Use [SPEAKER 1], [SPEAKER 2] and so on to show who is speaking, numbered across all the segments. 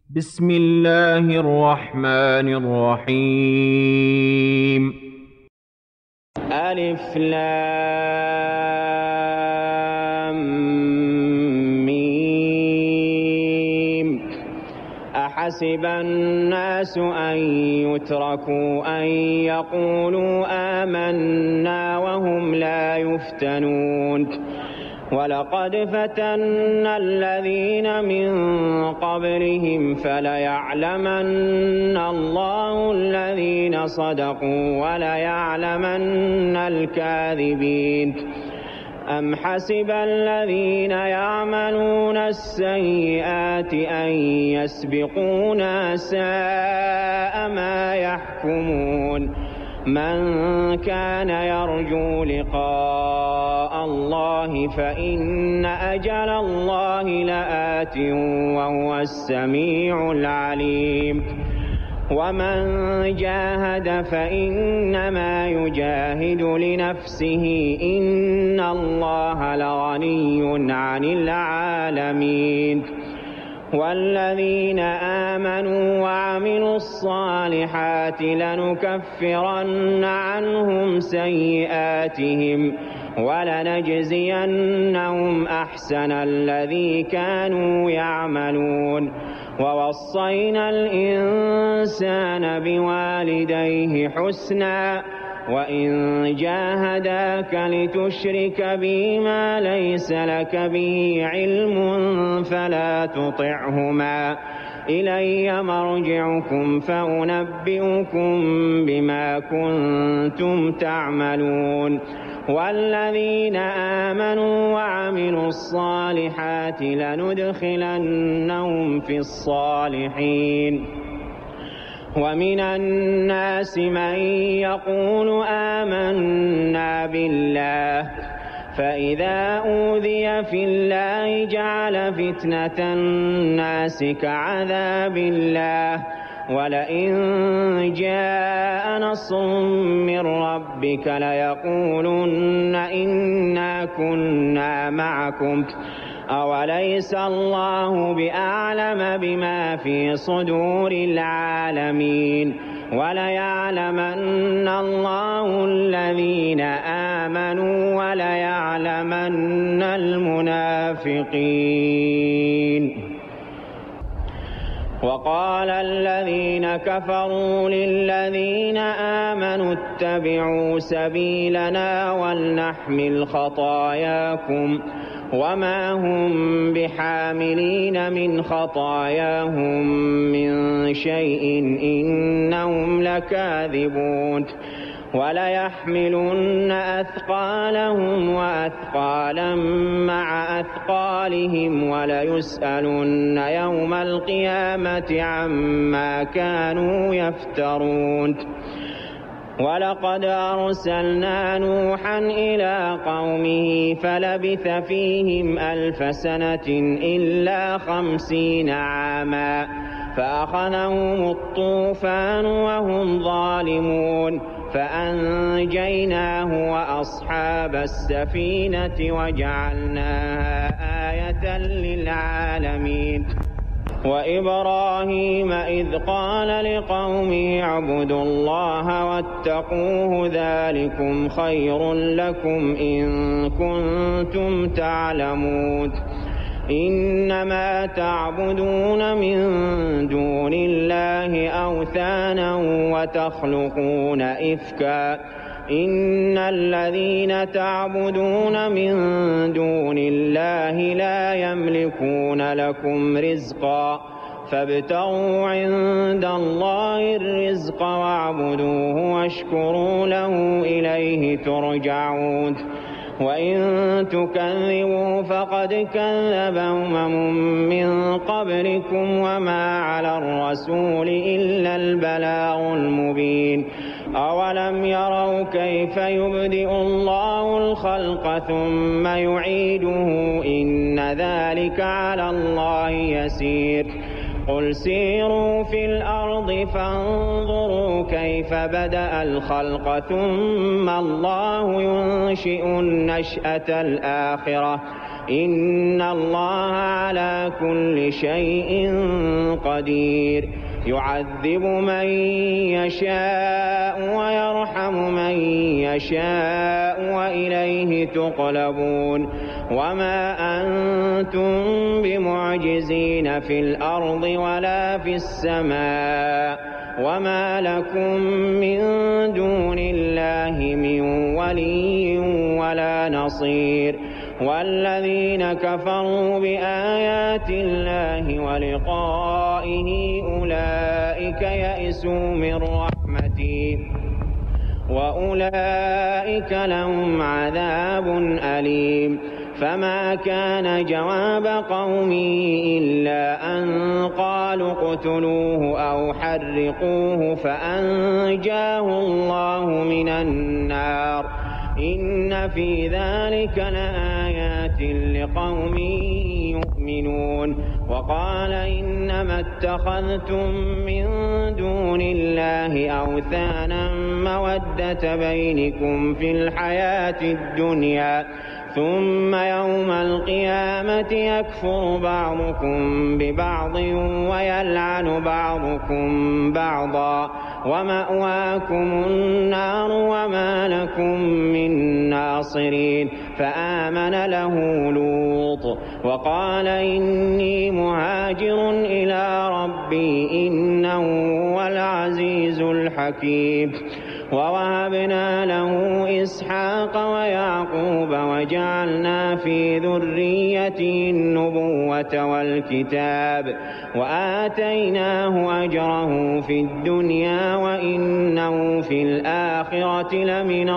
[SPEAKER 1] بسم الله الرحمن الرحيم.
[SPEAKER 2] ألف لام ميم. أحسب الناس أن يتركوا أن يقولوا آمنا وهم لا يفتنون ولقد فتنا الذين من قبلهم فليعلمن الله الذين صدقوا وليعلمن الكاذبين. أم حسب الذين يعملون السيئات أن يسبقونا ساء ما يحكمون. من كان يرجو لقاء الله فإن أجل الله لآت وهو السميع العليم. ومن جاهد فإنما يجاهد لنفسه إن الله لغني عن العالمين. والذين آمنوا وعملوا الصالحات لنكفرن عنهم سيئاتهم ولنجزينهم أحسن الذي كانوا يعملون. ووصينا الإنسان بوالديه حسنا وإن جاهداك لتشرك بي ما ليس لك به علم فلا تطعهما إلي مرجعكم فأنبئكم بما كنتم تعملون. والذين آمنوا وعملوا الصالحات لندخلنهم في الصالحين. ومن الناس من يقول آمنا بالله فإذا أوذي في الله جعل فتنة الناس كعذاب الله ولئن جاء نصر من ربك ليقولن إنا كنا معكم أوليس الله بأعلم بما في صدور العالمين. وليعلمن الله الذين آمنوا وليعلمن المنافقين. وقال الذين كفروا للذين آمنوا اتبعوا سبيلنا ولنحمل خطاياكم وما هم بحاملين من خطاياهم من شيء إنهم لكاذبون. وليحملن أثقالهم وأثقالا مع أثقالهم وليسألن يوم القيامة عما كانوا يفترون. ولقد أرسلنا نوحا إلى قومه فلبث فيهم 1000 سنة إلا 50 عاما فأخذهم الطوفان وهم ظالمون فأنجيناه وأصحاب السفينة وجعلناها آية للعالمين. وإبراهيم إذ قال لقومه اعبدوا الله واتقوه ذلكم خير لكم إن كنتم تعلمون. إنما تعبدون من دون الله أوثانا وتخلقون إفكا إن الذين تعبدون من دون الله لا يملكون لكم رزقا فابتغوا عند الله الرزق واعبدوه واشكروا له إليه ترجعون. وإن تكذبوا فقد كذب أمم من قبلكم وما على الرسول إلا البلاغ المبين. أولم يروا كيف يبدئ الله الخلق ثم يعيده إن ذلك على الله يسير. قل سيروا في الأرض فانظروا كيف بدأ الخلق ثم الله ينشئ النشأة الآخرة إن الله على كل شيء قدير يعذب من يشاء ويرحم من يشاء وإليه تقلبون وما أنتم بمعجزين في الأرض ولا في السماء وما لكم من دون الله من ولي ولا نصير والذين كفروا بآيات الله ولقائه أولئك يئسوا من رحمتي وأولئك لهم عذاب أليم فما كان جواب قومه إلا أن قالوا اقتلوه أو حرقوه فأنجاه الله من النار إن في ذلك لآيات لقوم يؤمنون وقال إنما اتخذتم من دون الله أوثانا مودة بينكم في الحياة الدنيا ثم يوم القيامة يكفر بعضكم ببعض ويلعن بعضكم بعضا ومأواكم النار وما لكم من ناصرين فآمن له لوط وقال إني مهاجر إلى ربي إنه هو العزيز الحكيم ووهبنا له إسحاق ويعقوب وجعلنا في ذريته النبوة والكتاب وآتيناه أجره في الدنيا وإنه في الآخرة لمن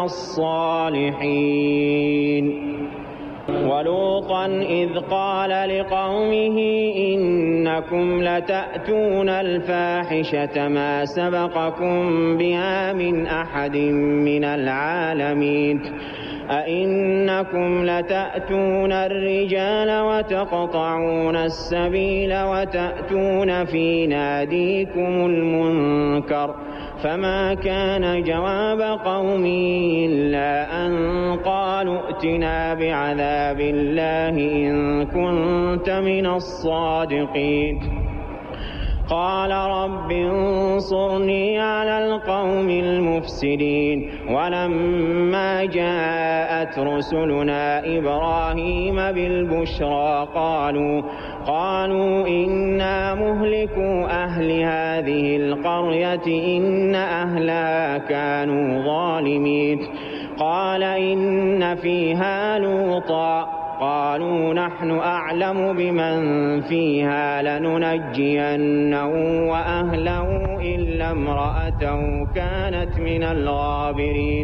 [SPEAKER 2] الصالحين ولوطا إذ قال لقومه إنكم لتأتون الفاحشة ما سبقكم بها من أحد من العالمين أئنكم لتأتون الرجال وتقطعون السبيل وتأتون في ناديكم المنكر فما كان جواب قومه إلا أن قالوا ائتنا بعذاب الله إن كنت من الصادقين قال رب انصرني على القوم المفسدين ولما جاءت رسلنا إبراهيم بالبشرى قالوا إنا مهلكو أهل هذه القرية إن أهلها كانوا ظالمين قال إن فيها لوطا قالوا نحن أعلم بمن فيها لننجينه وأهله إلا امرأته كانت من الغابرين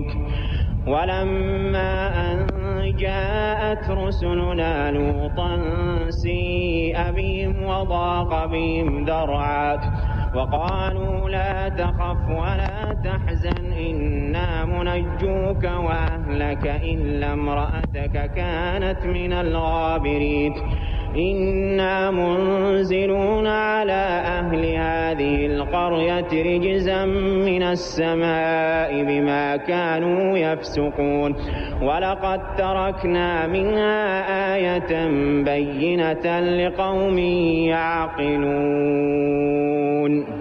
[SPEAKER 2] ولما أن جاءت رسلنا لوطا سيء بهم وضاق بهم ذرعا وقالوا لا تخف ولا تحزن إنا منجوك وأهلك إلا امرأتك كانت من الغابرين إنا منزلون على أهل هذه القرية رجزا من السماء بما كانوا يفسقون ولقد تركنا منها آية بينة لقوم يعقلون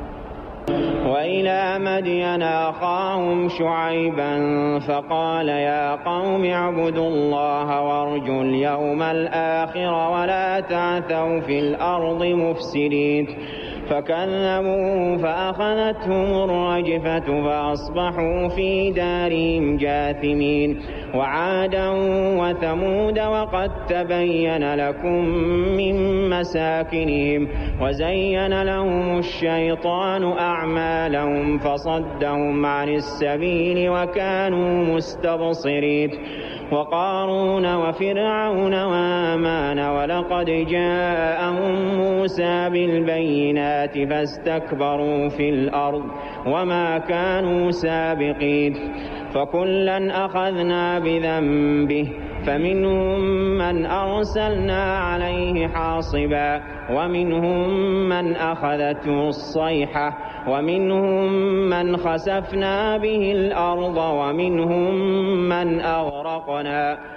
[SPEAKER 2] وإلى مدين أخاهم شعيبا فقال يا قوم اعبدوا الله وارجوا اليوم الآخر ولا تعثوا في الأرض مفسدين فكذبوه فأخذتهم الرجفة فأصبحوا في دارهم جاثمين وعادا وثمود وقد تبين لكم من مساكنهم وزين لهم الشيطان أعمالهم فصدهم عن السبيل وكانوا مستبصرين وقارون وفرعون وهامان ولقد جاءهم موسى بالبينات فاستكبروا في الأرض وما كانوا سابقين فكلا أخذنا بذنبه فمنهم من أرسلنا عليه حاصبا ومنهم من أخذته الصيحة ومنهم من خسفنا به الأرض ومنهم من أغرقنا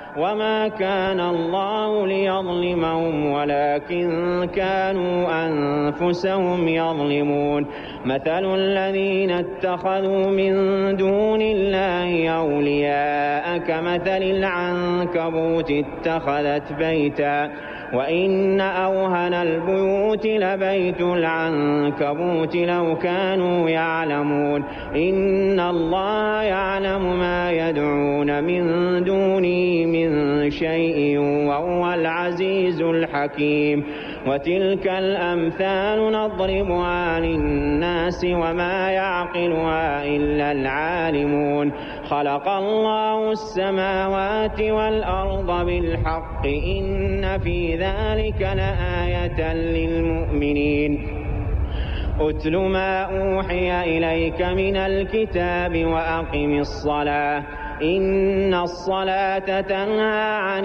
[SPEAKER 2] وما كان الله ليظلمهم ولكن كانوا أنفسهم يظلمون مثل الذين اتخذوا من دون الله أولياء كمثل العنكبوت اتخذت بيتا وإن أوهن البيوت لبيت العنكبوت لو كانوا يعلمون إن الله يعلم ما يدعون من دونه من شيء وهو العزيز الحكيم وتلك الأمثال نضربها للناس وما يعقلها إلا العالمون خلق الله السماوات والأرض بالحق إن في ذلك لآية للمؤمنين أتل ما أوحي إليك من الكتاب وأقم الصلاة إن الصلاة تنهى عن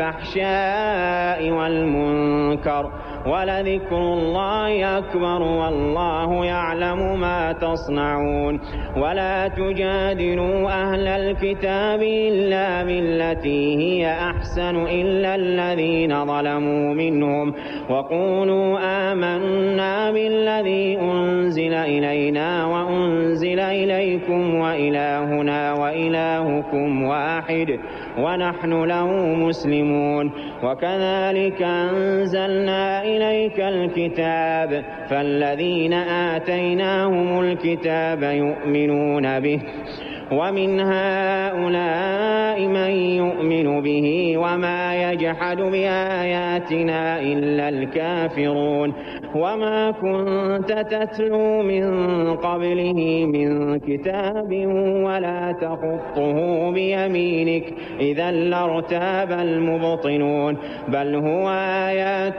[SPEAKER 2] الفحشاء والمنكر ولذكر الله أكبر والله يعلم ما تصنعون ولا تجادلوا أهل الكتاب إلا بالتي هي أحسن إلا الذين ظلموا منهم وقولوا آمنا بالذي أنزل إلينا وأنزل إليكم وإلهنا وإلهكم واحد ونحن له مسلمون وكذلك أنزلنا إليك الكتاب فالذين آتيناهم الكتاب يؤمنون به ومن هؤلاء من يؤمن به وما يجحد بآياتنا إلا الكافرون وما كنت تتلو من قبله من كتاب ولا تخطه بيمينك إذا لارتاب المبطلون بل هو آيات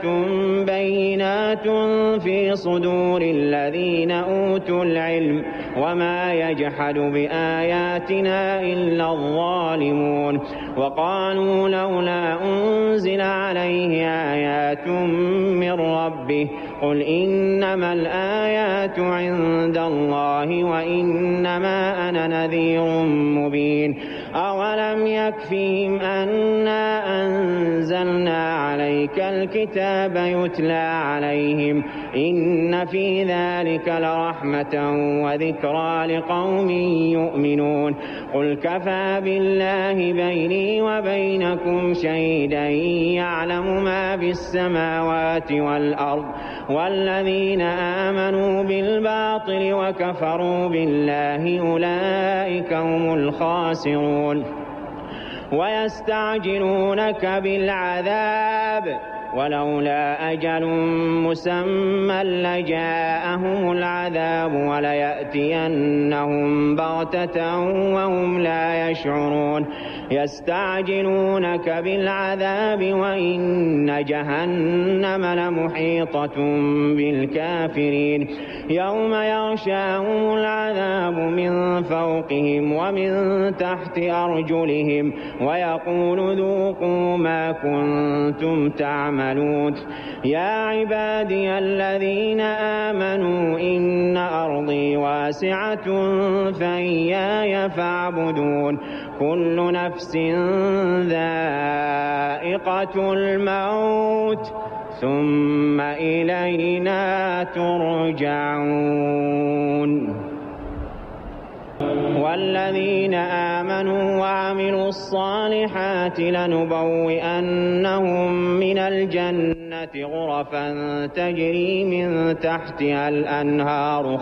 [SPEAKER 2] بينات في صدور الذين أوتوا العلم وما يجحد بآياتنا إلا الظالمون وقالوا لولا أنزل عليه آيات من ربه قل إنما الآيات عند الله وإنما أنا نذير مبين أولم يكفهم أنا أنزلنا عليك الكتاب يتلى عليهم إن في ذلك لرحمة وذكرى لقوم يؤمنون قل كفى بالله بيني وبينكم شهيدا يعلم ما في السماوات والأرض والذين آمنوا بالباطل وكفروا بالله أولئك هم الخاسرون ويستعجلونك بالعذاب ولولا أجل مسمى لجاءهم العذاب وليأتينهم بغتة وهم لا يشعرون يستعجلونك بالعذاب وإن جهنم لمحيطة بالكافرين يوم يغشاهم العذاب من فوقهم ومن تحت أرجلهم ويقول ذوقوا ما كنتم تعملون يا عبادي الذين آمنوا إن أرضي واسعة فإياي فاعبدون كل نفس ذائقة الموت ثم إلينا ترجعون والذين آمنوا وعملوا الصالحات لنبوئنهم من الجنة غرفا تجري من تحتها الأنهار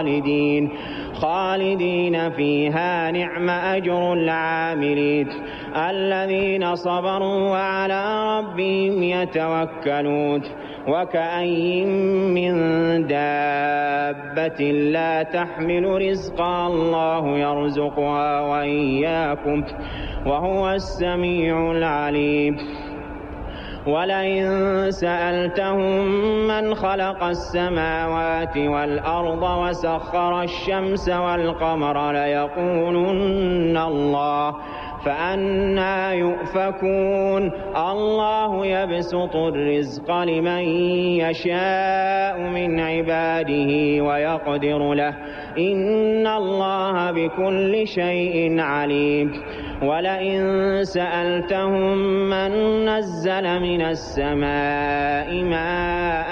[SPEAKER 2] خالدين فيها نعم أجر العاملين الذين صبروا وعلى ربهم يتوكلون وكأين من دابة لا تحمل رزقها الله يرزقها وإياكم وهو السميع العليم ولئن سألتهم من خلق السماوات والأرض وسخر الشمس والقمر ليقولن الله فأنى يؤفكون الله يبسط الرزق لمن يشاء من عباده ويقدر له إن الله بكل شيء عليم ولئن سألتهم من نزل من السماء ماء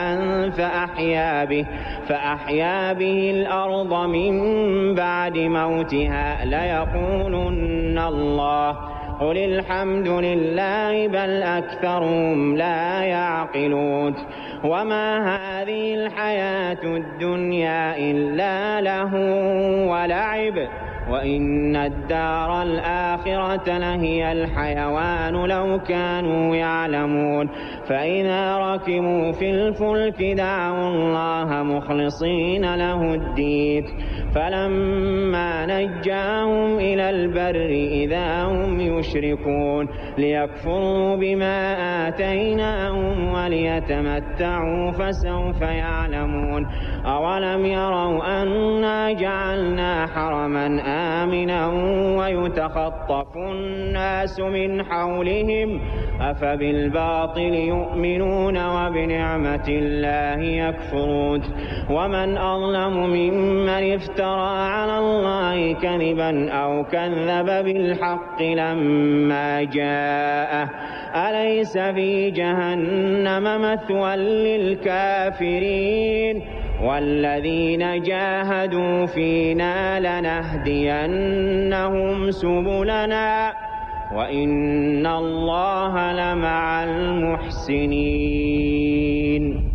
[SPEAKER 2] فأحيا به الأرض من بعد موتها ليقولن الله قل الحمد لله بل أكثرهم لا يعقلون وما هذه الحياة الدنيا إلا لهو ولعب وإن الدار الآخرة لهي الحيوان لو كانوا يعلمون فإذا ركبوا في الفلك دعوا الله مخلصين له الدين فلما نجاهم إلى البر إذا هم يشركون ليكفروا بما آتيناهم وليتمتعوا فسوف يعلمون أولم يروا أنا جعلنا حرما آمنا ويتخطف الناس من حولهم أفبالباطل يؤمنون وبنعمة الله يكفرون ومن أظلم ممن افترى على الله كذبا أو كذب بالحق لما جاءه أليس في جهنم مثوى للكافرين والذين جاهدوا فينا لنهدينهم سبلنا وإن الله لمع المحسنين